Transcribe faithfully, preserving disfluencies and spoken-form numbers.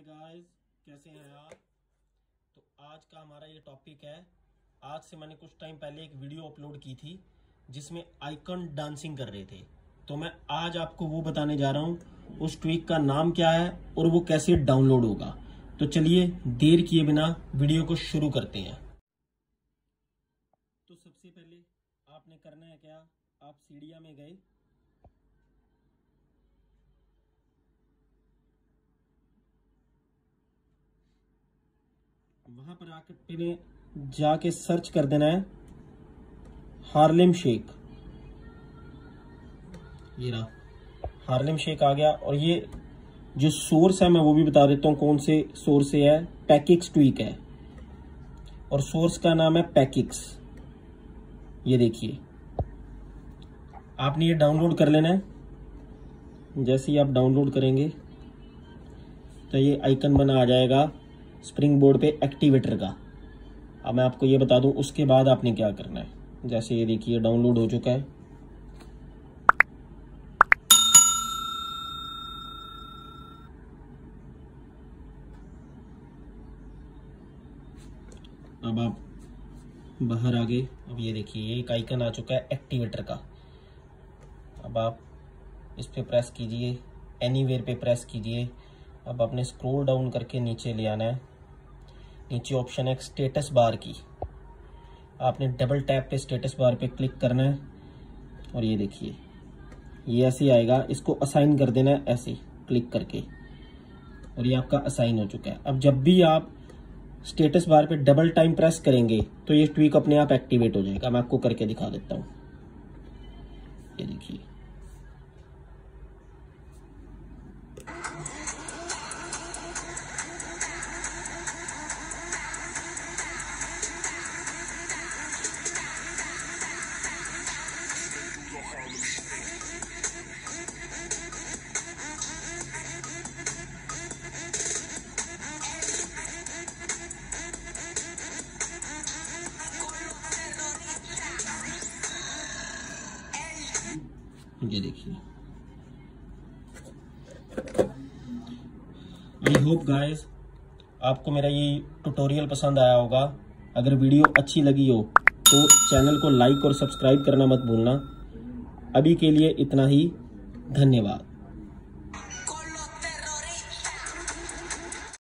Guys, कैसे हैं आप। तो आज का हमारा ये टॉपिक है। आज से मैंने कुछ टाइम पहले एक वीडियो अपलोड की थी जिसमें आइकन डांसिंग कर रहे थे। तो मैं आज आपको वो बताने जा रहा हूँ उस ट्वीक का नाम क्या है और वो कैसे डाउनलोड होगा। तो चलिए देर किए बिना वीडियो को शुरू करते हैं। तो सबसे पहले आपने करना है क्या, आप सीडिया में गए, वहां पर आकर जाके सर्च कर देना है हार्लेम शेक। ये रहा हार्लेम शेक आ गया। और ये जो सोर्स है मैं वो भी बता देता हूँ कौन से सोर्स से है। पैकिक्स ट्वीक है और सोर्स का नाम है पैकिक्स। ये देखिए, आपने ये डाउनलोड कर लेना है। जैसे ही आप डाउनलोड करेंगे तो ये आइकन बना आ जाएगा स्प्रिंग बोर्ड पे एक्टिवेटर का। अब मैं आपको ये बता दूं उसके बाद आपने क्या करना है। जैसे ये देखिए डाउनलोड हो चुका है। अब आप बाहर आ गए। अब ये देखिए एक आइकन आ चुका है एक्टिवेटर का। अब आप इस पे प्रेस कीजिए, एनीवेयर पे प्रेस कीजिए। अब आपने स्क्रॉल डाउन करके नीचे ले आना है। नीचे ऑप्शन है स्टेटस बार की, आपने डबल टैप पे स्टेटस बार पे क्लिक करना है। और ये देखिए ये ऐसे आएगा, इसको असाइन कर देना है ऐसे क्लिक करके। और ये आपका असाइन हो चुका है। अब जब भी आप स्टेटस बार पे डबल टाइम प्रेस करेंगे तो ये ट्वीक अपने आप एक्टिवेट हो जाएगा। मैं आपको करके दिखा देता हूँ। ये देखिए ये देखिए। आई होप गाइस आपको मेरा ये ट्यूटोरियल पसंद आया होगा। अगर वीडियो अच्छी लगी हो तो चैनल को लाइक और सब्सक्राइब करना मत भूलना। अभी के लिए इतना ही, धन्यवाद।